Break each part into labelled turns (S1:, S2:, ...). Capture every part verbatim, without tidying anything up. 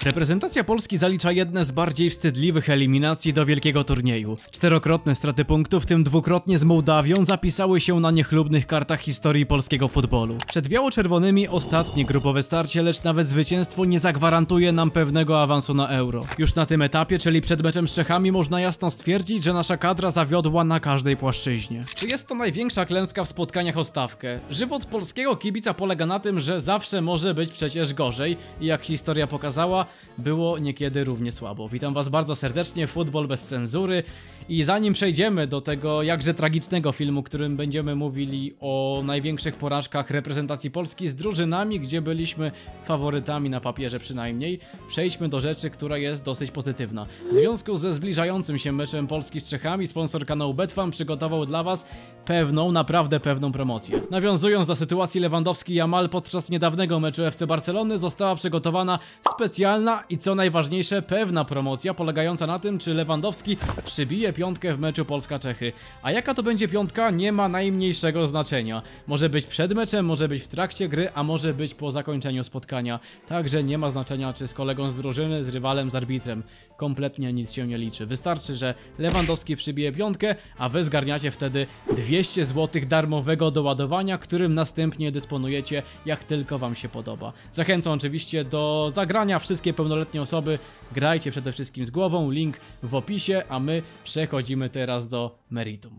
S1: Reprezentacja Polski zalicza jedne z bardziej wstydliwych eliminacji do wielkiego turnieju. Czterokrotne straty punktów, w tym dwukrotnie z Mołdawią, zapisały się na niechlubnych kartach historii polskiego futbolu. Przed biało-czerwonymi ostatnie grupowe starcie, lecz nawet zwycięstwo nie zagwarantuje nam pewnego awansu na Euro. Już na tym etapie, czyli przed meczem z Czechami, można jasno stwierdzić, że nasza kadra zawiodła na każdej płaszczyźnie. Czy jest to największa klęska w spotkaniach o stawkę? Żywot polskiego kibica polega na tym, że zawsze może być przecież gorzej i jak historia pokazała, było niekiedy równie słabo. Witam was bardzo serdecznie w Futbol bez cenzury i zanim przejdziemy do tego jakże tragicznego filmu, którym będziemy mówili o największych porażkach reprezentacji Polski z drużynami, gdzie byliśmy faworytami na papierze przynajmniej, przejdźmy do rzeczy, która jest dosyć pozytywna. W związku ze zbliżającym się meczem Polski z Czechami, sponsor kanału Betfam przygotował dla was pewną, naprawdę pewną promocję. Nawiązując do sytuacji Lewandowski-Yamal podczas niedawnego meczu F C Barcelony, została przygotowana specjalna i co najważniejsze pewna promocja polegająca na tym, czy Lewandowski przybije piątkę w meczu Polska-Czechy. A jaka to będzie piątka, nie ma najmniejszego znaczenia. Może być przed meczem, może być w trakcie gry, a może być po zakończeniu spotkania. Także nie ma znaczenia, czy z kolegą z drużyny, z rywalem, z arbitrem. Kompletnie nic się nie liczy. Wystarczy, że Lewandowski przybije piątkę, a wy zgarniacie wtedy dwieście złotych darmowego doładowania, którym następnie dysponujecie jak tylko wam się podoba. Zachęcam oczywiście do zagrania. Wszystkie pełnoletnie osoby, grajcie przede wszystkim z głową, link w opisie, a my przechodzimy teraz do meritum.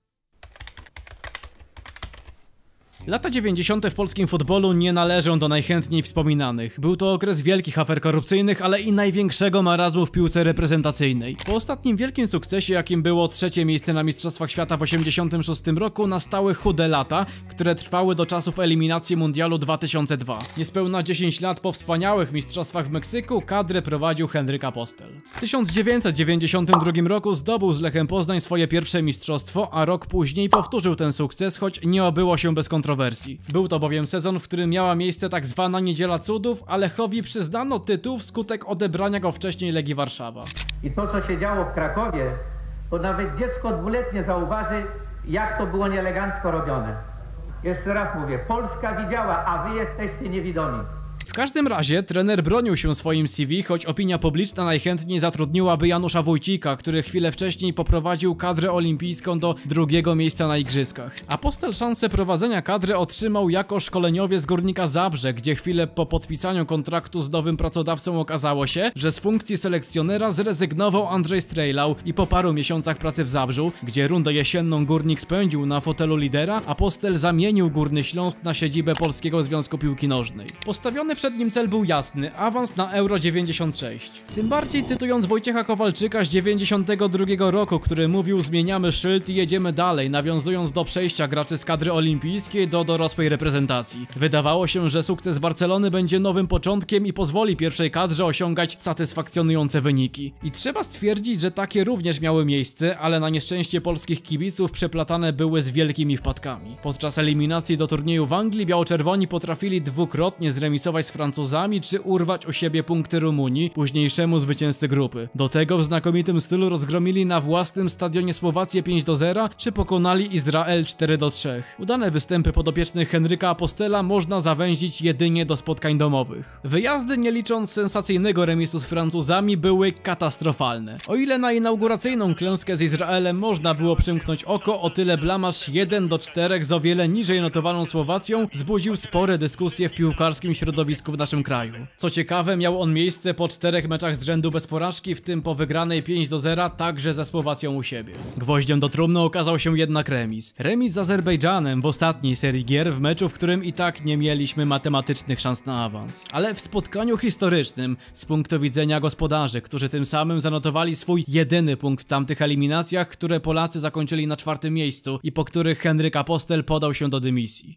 S1: Lata dziewięćdziesiąte w polskim futbolu nie należą do najchętniej wspominanych. Był to okres wielkich afer korupcyjnych, ale i największego marazmu w piłce reprezentacyjnej. Po ostatnim wielkim sukcesie, jakim było trzecie miejsce na Mistrzostwach Świata w osiemdziesiątym szóstym roku, nastały chude lata, które trwały do czasów eliminacji Mundialu dwa tysiące drugiego. Niespełna dziesięć lat po wspaniałych mistrzostwach w Meksyku kadrę prowadził Henryk Apostel. W tysiąc dziewięćset dziewięćdziesiątym drugim roku zdobył z Lechem Poznań swoje pierwsze mistrzostwo, a rok później powtórzył ten sukces, choć nie obyło się bez kontrowersji. Był to bowiem sezon, w którym miała miejsce tak zwana Niedziela Cudów, a Lechowi przyznano tytuł wskutek odebrania go wcześniej Legii Warszawa.
S2: I to, co się działo w Krakowie, to nawet dziecko dwuletnie zauważy, jak to było nieelegancko robione. Jeszcze raz mówię, Polska widziała, a wy jesteście niewidomi.
S1: W każdym razie trener bronił się swoim C V, choć opinia publiczna najchętniej zatrudniłaby Janusza Wójcika, który chwilę wcześniej poprowadził kadrę olimpijską do drugiego miejsca na igrzyskach. Apostel szansę prowadzenia kadry otrzymał jako szkoleniowiec z Górnika Zabrze, gdzie chwilę po podpisaniu kontraktu z nowym pracodawcą okazało się, że z funkcji selekcjonera zrezygnował Andrzej Strejlał i po paru miesiącach pracy w Zabrzu, gdzie rundę jesienną Górnik spędził na fotelu lidera, Apostel zamienił Górny Śląsk na siedzibę Polskiego Związku Piłki Nożnej. Postawiony przed nim cel był jasny, awans na Euro dziewięćdziesiąt sześć. Tym bardziej cytując Wojciecha Kowalczyka z dziewięćdziesiątego drugiego roku, który mówił: zmieniamy szyld i jedziemy dalej, nawiązując do przejścia graczy z kadry olimpijskiej do dorosłej reprezentacji. Wydawało się, że sukces Barcelony będzie nowym początkiem i pozwoli pierwszej kadrze osiągać satysfakcjonujące wyniki. I trzeba stwierdzić, że takie również miały miejsce, ale na nieszczęście polskich kibiców przeplatane były z wielkimi wpadkami. Podczas eliminacji do turnieju w Anglii biało-czerwoni potrafili dwukrotnie zremisować z Francuzami czy urwać u siebie punkty Rumunii, późniejszemu zwycięzcy grupy. Do tego w znakomitym stylu rozgromili na własnym stadionie Słowację pięć do zera czy pokonali Izrael cztery do trzech. Udane występy podopiecznych Henryka Apostela można zawęzić jedynie do spotkań domowych. Wyjazdy, nie licząc sensacyjnego remisu z Francuzami, były katastrofalne. O ile na inauguracyjną klęskę z Izraelem można było przymknąć oko, o tyle blamaż jeden do czterech z o wiele niżej notowaną Słowacją wzbudził spore dyskusje w piłkarskim środowisku w naszym kraju. Co ciekawe, miał on miejsce po czterech meczach z rzędu bez porażki, w tym po wygranej pięć do zera także ze Słowacją u siebie. Gwoździem do trumny okazał się jednak remis. Remis z Azerbejdżanem w ostatniej serii gier, w meczu, w którym i tak nie mieliśmy matematycznych szans na awans. Ale w spotkaniu historycznym z punktu widzenia gospodarzy, którzy tym samym zanotowali swój jedyny punkt w tamtych eliminacjach, które Polacy zakończyli na czwartym miejscu i po których Henryk Apostel podał się do dymisji.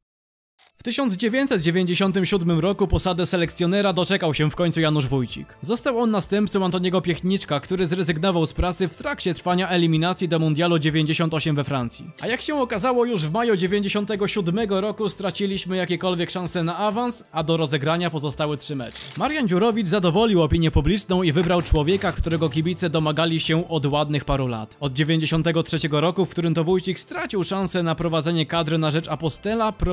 S1: W tysiąc dziewięćset dziewięćdziesiątym siódmym roku posadę selekcjonera doczekał się w końcu Janusz Wójcik. Został on następcą Antoniego Piechniczka, który zrezygnował z pracy w trakcie trwania eliminacji do Mundialu dziewięćdziesiąt osiem we Francji. A jak się okazało, już w maju dziewięćdziesiątego siódmego roku straciliśmy jakiekolwiek szanse na awans, a do rozegrania pozostały trzy mecze. Marian Dziurowicz zadowolił opinię publiczną i wybrał człowieka, którego kibice domagali się od ładnych paru lat. Od dziewięćdziesiątego trzeciego roku, w którym to Wójcik stracił szansę na prowadzenie kadry na rzecz Apostela, prowadził Lechię.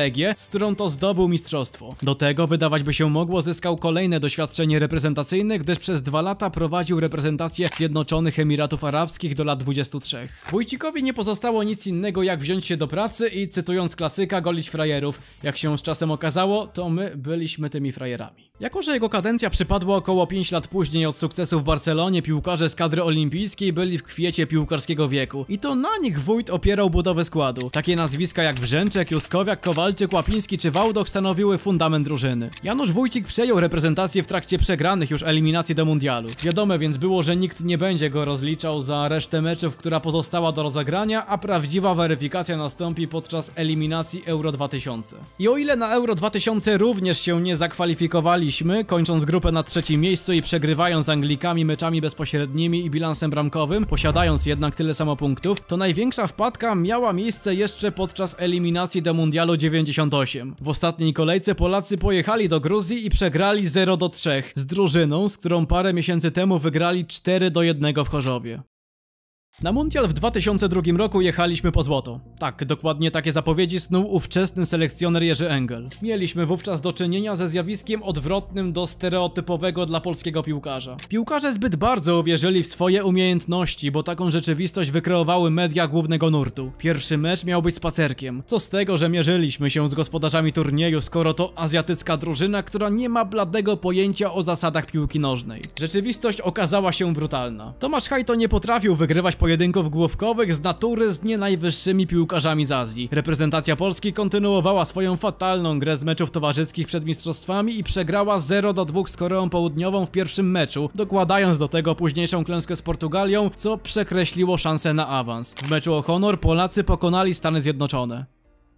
S1: Legię, z którą to zdobył mistrzostwo. Do tego, wydawać by się mogło, zyskał kolejne doświadczenie reprezentacyjne, gdyż przez dwa lata prowadził reprezentację Zjednoczonych Emiratów Arabskich do lat dwudziestu trzech. Wójcikowi nie pozostało nic innego jak wziąć się do pracy i, cytując klasyka, golić frajerów. Jak się z czasem okazało, to my byliśmy tymi frajerami. Jako że jego kadencja przypadła około pięć lat później od sukcesu w Barcelonie, piłkarze z kadry olimpijskiej byli w kwiecie piłkarskiego wieku i to na nich wójt opierał budowę składu. Takie nazwiska jak Brzęczek, Juskowiak, Kowalczyk, Łapiński czy Wałdoch stanowiły fundament drużyny. Janusz Wójcik przejął reprezentację w trakcie przegranych już eliminacji do mundialu. Wiadome więc było, że nikt nie będzie go rozliczał za resztę meczów, która pozostała do rozegrania, a prawdziwa weryfikacja nastąpi podczas eliminacji Euro dwa tysiące. I o ile na Euro dwa tysiące również się nie zakwalifikowali, kończąc grupę na trzecim miejscu i przegrywając z Anglikami meczami bezpośrednimi i bilansem bramkowym, posiadając jednak tyle samo punktów, to największa wpadka miała miejsce jeszcze podczas eliminacji do Mundialu dziewięćdziesiąt osiem. W ostatniej kolejce Polacy pojechali do Gruzji i przegrali zero do trzech z drużyną, z którą parę miesięcy temu wygrali cztery do jednego w Chorzowie. Na mundial w dwa tysiące drugim roku jechaliśmy po złoto. Tak, dokładnie takie zapowiedzi snuł ówczesny selekcjoner Jerzy Engel. Mieliśmy wówczas do czynienia ze zjawiskiem odwrotnym do stereotypowego dla polskiego piłkarza. Piłkarze zbyt bardzo uwierzyli w swoje umiejętności, bo taką rzeczywistość wykreowały media głównego nurtu. Pierwszy mecz miał być spacerkiem. Co z tego, że mierzyliśmy się z gospodarzami turnieju, skoro to azjatycka drużyna, która nie ma bladego pojęcia o zasadach piłki nożnej. Rzeczywistość okazała się brutalna. Tomasz Hajto nie potrafił wygrywać pojedynków główkowych z natury z nie najwyższymi piłkarzami z Azji. Reprezentacja Polski kontynuowała swoją fatalną grę z meczów towarzyskich przed mistrzostwami i przegrała zero do dwóch z Koreą Południową w pierwszym meczu, dokładając do tego późniejszą klęskę z Portugalią, co przekreśliło szansę na awans. W meczu o honor Polacy pokonali Stany Zjednoczone.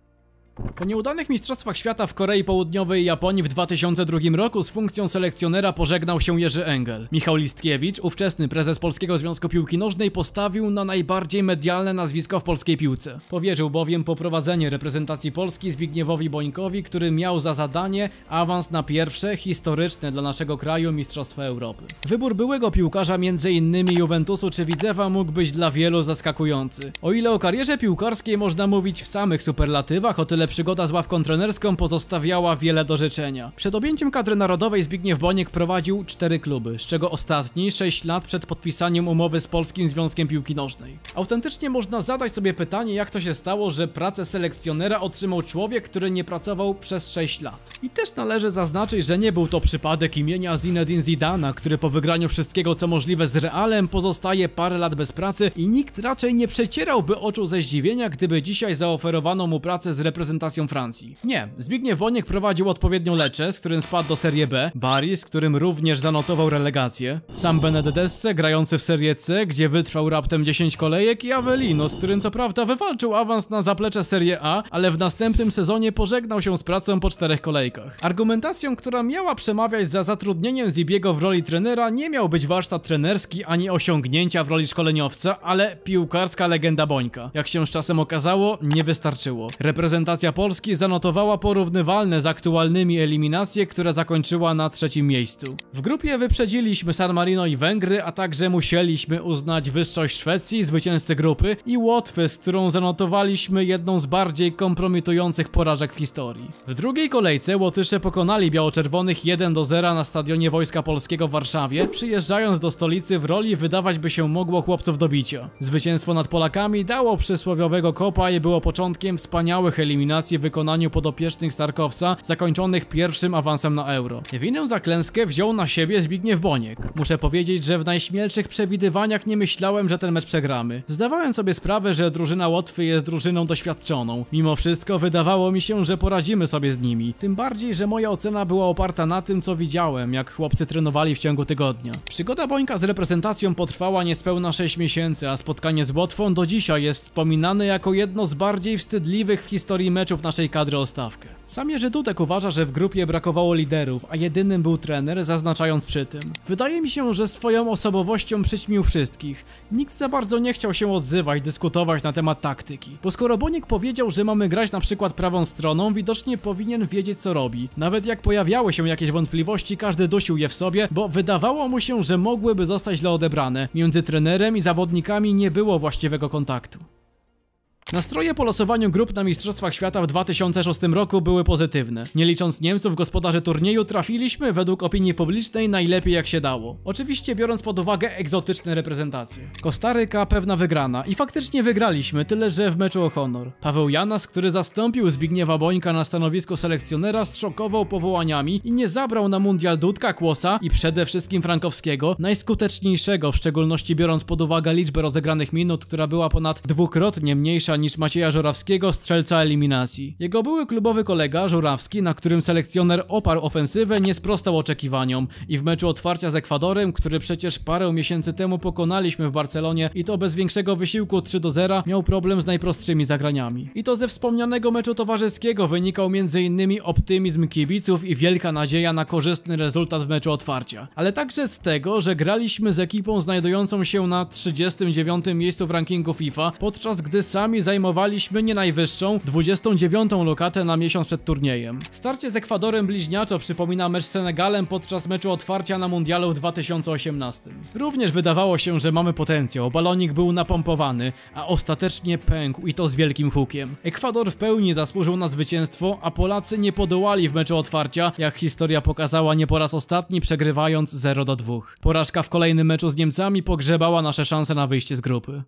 S1: Po nieudanych mistrzostwach świata w Korei Południowej i Japonii w dwa tysiące drugim roku z funkcją selekcjonera pożegnał się Jerzy Engel. Michał Listkiewicz, ówczesny prezes Polskiego Związku Piłki Nożnej, postawił na najbardziej medialne nazwisko w polskiej piłce. Powierzył bowiem poprowadzenie reprezentacji Polski Zbigniewowi Bońkowi, który miał za zadanie awans na pierwsze, historyczne dla naszego kraju Mistrzostwa Europy. Wybór byłego piłkarza między innymi Juventusu czy Widzewa mógł być dla wielu zaskakujący. O ile o karierze piłkarskiej można mówić w samych superlatywach, o tyle przygoda z ławką trenerską pozostawiała wiele do życzenia. Przed objęciem kadry narodowej Zbigniew Boniek prowadził cztery kluby, z czego ostatni sześć lat przed podpisaniem umowy z Polskim Związkiem Piłki Nożnej. Autentycznie można zadać sobie pytanie, jak to się stało, że pracę selekcjonera otrzymał człowiek, który nie pracował przez sześć lat. I też należy zaznaczyć, że nie był to przypadek imienia Zinedine Zidana, który po wygraniu wszystkiego co możliwe z Realem pozostaje parę lat bez pracy i nikt raczej nie przecierałby oczu ze zdziwienia, gdyby dzisiaj zaoferowano mu pracę z reprezentacją Francji. Nie, Zbigniew Boniek prowadził odpowiednio Lecce, z którym spadł do Serie B, Bari, z którym również zanotował relegację, sam Benedetesse, grający w Serie C, gdzie wytrwał raptem dziesięć kolejek, i Avellino, z którym co prawda wywalczył awans na zaplecze Serie A, ale w następnym sezonie pożegnał się z pracą po czterech kolejkach. Argumentacją, która miała przemawiać za zatrudnieniem Zibiego w roli trenera, nie miał być warsztat trenerski ani osiągnięcia w roli szkoleniowca, ale piłkarska legenda Bońka. Jak się z czasem okazało, nie wystarczyło. Reprezentacja Polski zanotowała porównywalne z aktualnymi eliminacje, które zakończyła na trzecim miejscu. W grupie wyprzedziliśmy San Marino i Węgry, a także musieliśmy uznać wyższość Szwecji, zwycięzcy grupy, i Łotwy, z którą zanotowaliśmy jedną z bardziej kompromitujących porażek w historii. W drugiej kolejce Łotysze pokonali biało-czerwonych jeden do zera na stadionie Wojska Polskiego w Warszawie, przyjeżdżając do stolicy w roli, wydawać by się mogło, chłopców do bicia. Zwycięstwo nad Polakami dało przysłowiowego kopa i było początkiem wspaniałych eliminacji w wykonaniu podopiecznych Starkowca, zakończonych pierwszym awansem na Euro. Winę za klęskę wziął na siebie Zbigniew Boniek. Muszę powiedzieć, że w najśmielszych przewidywaniach nie myślałem, że ten mecz przegramy. Zdawałem sobie sprawę, że drużyna Łotwy jest drużyną doświadczoną. Mimo wszystko wydawało mi się, że poradzimy sobie z nimi. Tym bardziej, że moja ocena była oparta na tym, co widziałem, jak chłopcy trenowali w ciągu tygodnia. Przygoda Bońka z reprezentacją potrwała niespełna sześć miesięcy, a spotkanie z Łotwą do dzisiaj jest wspominane jako jedno z bardziej wstydliwych w historii meczów naszej kadry o stawkę. Sam Jerzy Dudek uważa, że w grupie brakowało liderów, a jedynym był trener, zaznaczając przy tym: wydaje mi się, że swoją osobowością przyćmił wszystkich. Nikt za bardzo nie chciał się odzywać, dyskutować na temat taktyki. Bo skoro Boniek powiedział, że mamy grać na przykład prawą stroną, widocznie powinien wiedzieć, co robi. Nawet jak pojawiały się jakieś wątpliwości, każdy dusił je w sobie, bo wydawało mu się, że mogłyby zostać źle odebrane. Między trenerem i zawodnikami nie było właściwego kontaktu. Nastroje po losowaniu grup na Mistrzostwach Świata w dwa tysiące szóstym roku były pozytywne. Nie licząc Niemców, gospodarzy turnieju, trafiliśmy według opinii publicznej najlepiej jak się dało. Oczywiście biorąc pod uwagę egzotyczne reprezentacje. Kostaryka pewna wygrana i faktycznie wygraliśmy, tyle że w meczu o honor. Paweł Janas, który zastąpił Zbigniewa Bońka na stanowisku selekcjonera, zszokował powołaniami i nie zabrał na mundial Dudka, Kłosa i przede wszystkim Frankowskiego, najskuteczniejszego, w szczególności biorąc pod uwagę liczbę rozegranych minut, która była ponad dwukrotnie mniejsza niż Macieja Żurawskiego, strzelca eliminacji. Jego były klubowy kolega Żurawski, na którym selekcjoner oparł ofensywę, nie sprostał oczekiwaniom i w meczu otwarcia z Ekwadorem, który przecież parę miesięcy temu pokonaliśmy w Barcelonie i to bez większego wysiłku trzy do zera, miał problem z najprostszymi zagraniami. I to ze wspomnianego meczu towarzyskiego wynikał między innymi optymizm kibiców i wielka nadzieja na korzystny rezultat w meczu otwarcia. Ale także z tego, że graliśmy z ekipą znajdującą się na trzydziestym dziewiątym miejscu w rankingu FIFA, podczas gdy sami zajmowaliśmy nie najwyższą, dwudziestą dziewiątą lokatę na miesiąc przed turniejem. Starcie z Ekwadorem bliźniaczo przypomina mecz z Senegalem podczas meczu otwarcia na mundialu w dwa tysiące osiemnastym. Również wydawało się, że mamy potencjał, balonik był napompowany, a ostatecznie pękł i to z wielkim hukiem. Ekwador w pełni zasłużył na zwycięstwo, a Polacy nie podołali w meczu otwarcia, jak historia pokazała nie po raz ostatni, przegrywając zero do dwóch. Porażka w kolejnym meczu z Niemcami pogrzebała nasze szanse na wyjście z grupy.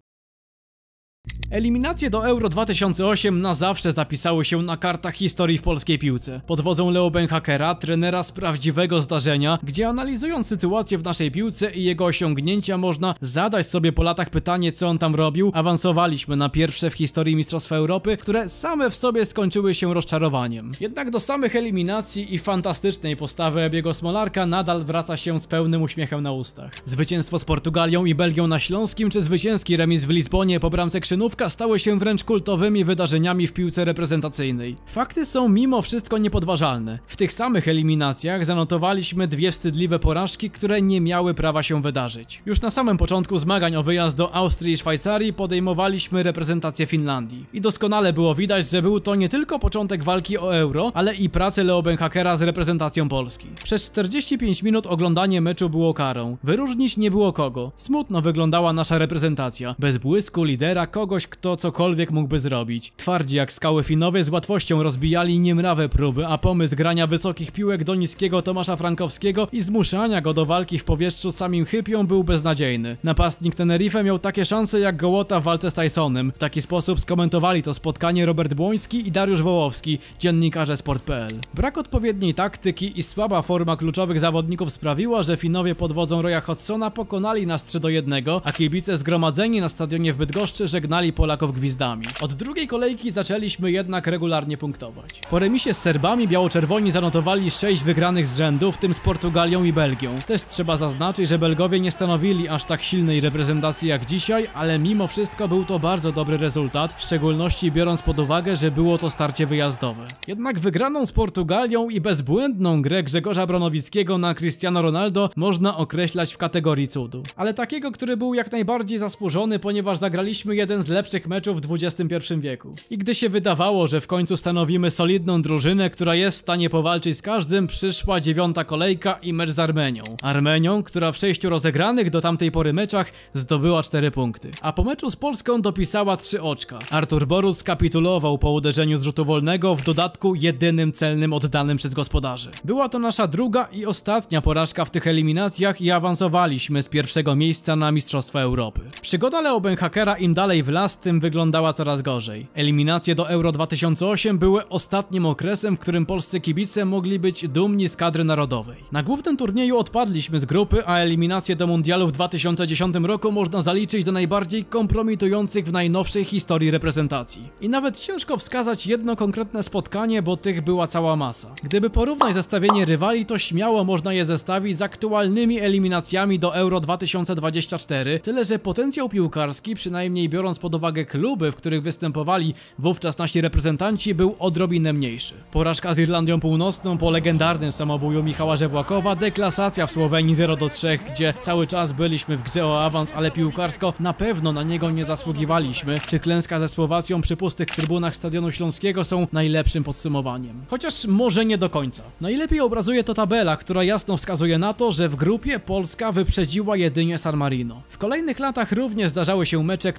S1: Eliminacje do Euro dwa tysiące osiem na zawsze zapisały się na kartach historii w polskiej piłce. Pod wodzą Leo Benhakera, trenera z prawdziwego zdarzenia, gdzie analizując sytuację w naszej piłce i jego osiągnięcia można zadać sobie po latach pytanie, co on tam robił, awansowaliśmy na pierwsze w historii Mistrzostwa Europy, które same w sobie skończyły się rozczarowaniem. Jednak do samych eliminacji i fantastycznej postawy Ebiego Smolarka nadal wraca się z pełnym uśmiechem na ustach. Zwycięstwo z Portugalią i Belgią na Śląskim, czy zwycięski remis w Lizbonie po bramce Krzynówka stały się wręcz kultowymi wydarzeniami w piłce reprezentacyjnej. Fakty są mimo wszystko niepodważalne. W tych samych eliminacjach zanotowaliśmy dwie wstydliwe porażki, które nie miały prawa się wydarzyć. Już na samym początku zmagań o wyjazd do Austrii i Szwajcarii podejmowaliśmy reprezentację Finlandii. I doskonale było widać, że był to nie tylko początek walki o Euro, ale i pracy Leo Benhakera z reprezentacją Polski. Przez czterdzieści pięć minut oglądanie meczu było karą. Wyróżnić nie było kogo. Smutno wyglądała nasza reprezentacja. Bez błysku lidera, kogoś, kto cokolwiek mógłby zrobić. Twardzi jak skały Finowie z łatwością rozbijali niemrawe próby, a pomysł grania wysokich piłek do niskiego Tomasza Frankowskiego i zmuszania go do walki w powietrzu samym Hypią był beznadziejny. Napastnik Tenerife miał takie szanse jak Gołota w walce z Tysonem. W taki sposób skomentowali to spotkanie Robert Błoński i Dariusz Wołowski, dziennikarze sport kropka pe el. Brak odpowiedniej taktyki i słaba forma kluczowych zawodników sprawiła, że Finowie pod wodzą Roya Hodgsona pokonali nas trzy do jednego, a kibice zgromadzeni na stadionie w Bydgoszczy żegnali Polaków gwizdami. Od drugiej kolejki zaczęliśmy jednak regularnie punktować. Po remisie z Serbami biało-czerwoni zanotowali sześć wygranych z rzędu, w tym z Portugalią i Belgią. Też trzeba zaznaczyć, że Belgowie nie stanowili aż tak silnej reprezentacji jak dzisiaj, ale mimo wszystko był to bardzo dobry rezultat, w szczególności biorąc pod uwagę, że było to starcie wyjazdowe. Jednak wygraną z Portugalią i bezbłędną grę Grzegorza Bronowickiego na Cristiano Ronaldo można określać w kategorii cudu. Ale takiego, który był jak najbardziej zasłużony, ponieważ zagraliśmy jeden z lepszych meczów w dwudziestym pierwszym wieku. I gdy się wydawało, że w końcu stanowimy solidną drużynę, która jest w stanie powalczyć z każdym, przyszła dziewiąta kolejka i mecz z Armenią. Armenią, która w sześciu rozegranych do tamtej pory meczach zdobyła cztery punkty. A po meczu z Polską dopisała trzy oczka. Artur Boruc skapitulował po uderzeniu z rzutu wolnego, w dodatku jedynym celnym oddanym przez gospodarzy. Była to nasza druga i ostatnia porażka w tych eliminacjach i awansowaliśmy z pierwszego miejsca na Mistrzostwa Europy. Przygoda Leo Benhakera im dalej w las, tym wyglądała coraz gorzej. Eliminacje do Euro dwa tysiące osiem były ostatnim okresem, w którym polscy kibice mogli być dumni z kadry narodowej. Na głównym turnieju odpadliśmy z grupy, a eliminacje do mundialu w dwa tysiące dziesiątym roku można zaliczyć do najbardziej kompromitujących w najnowszej historii reprezentacji. I nawet ciężko wskazać jedno konkretne spotkanie, bo tych była cała masa. Gdyby porównać zestawienie rywali, to śmiało można je zestawić z aktualnymi eliminacjami do Euro dwa tysiące dwudziestego czwartego, tyle że potencjał piłkarski, przynajmniej biorąc pod uwagę kluby, w których występowali wówczas nasi reprezentanci, był odrobinę mniejszy. Porażka z Irlandią Północną po legendarnym samobuju Michała Żewłakowa, deklasacja w Słowenii zero do trzech, gdzie cały czas byliśmy w grze o awans, ale piłkarsko na pewno na niego nie zasługiwaliśmy, czy klęska ze Słowacją przy pustych trybunach Stadionu Śląskiego są najlepszym podsumowaniem. Chociaż może nie do końca. Najlepiej obrazuje to tabela, która jasno wskazuje na to, że w grupie Polska wyprzedziła jedynie San Marino. W kolejnych latach również zdarzały się mecze, które można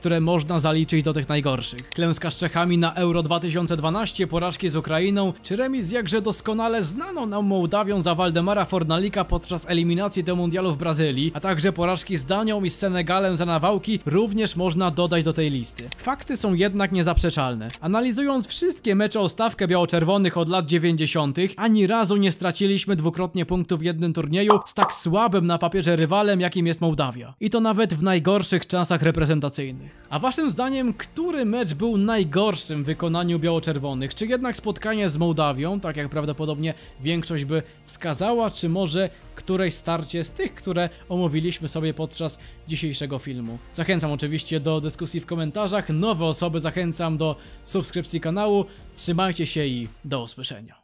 S1: można zaliczyć do tych najgorszych. Klęska z Czechami na Euro dwa tysiące dwanaście, porażki z Ukrainą, czy remis z jakże doskonale znaną nam Mołdawią za Waldemara Fornalika podczas eliminacji do mundialu w Brazylii, a także porażki z Danią i z Senegalem za nawałki również można dodać do tej listy. Fakty są jednak niezaprzeczalne. Analizując wszystkie mecze o stawkę biało-czerwonych od lat dziewięćdziesiątych, ani razu nie straciliśmy dwukrotnie punktów w jednym turnieju z tak słabym na papierze rywalem, jakim jest Mołdawia. I to nawet w najgorszych czasach reprezentacyjnych. A waszym zdaniem, który mecz był najgorszym w wykonaniu biało-czerwonych? Czy jednak spotkanie z Mołdawią, tak jak prawdopodobnie większość by wskazała, czy może któreś starcie z tych, które omówiliśmy sobie podczas dzisiejszego filmu? Zachęcam oczywiście do dyskusji w komentarzach, nowe osoby zachęcam do subskrypcji kanału. Trzymajcie się i do usłyszenia.